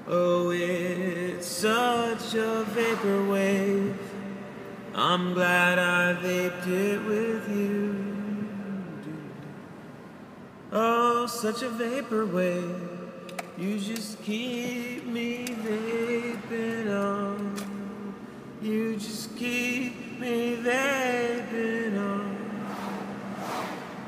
Oh, it's such a vapor wave. I'm glad I vaped it with you. Oh, such a vapor wave. You just keep me vaping on.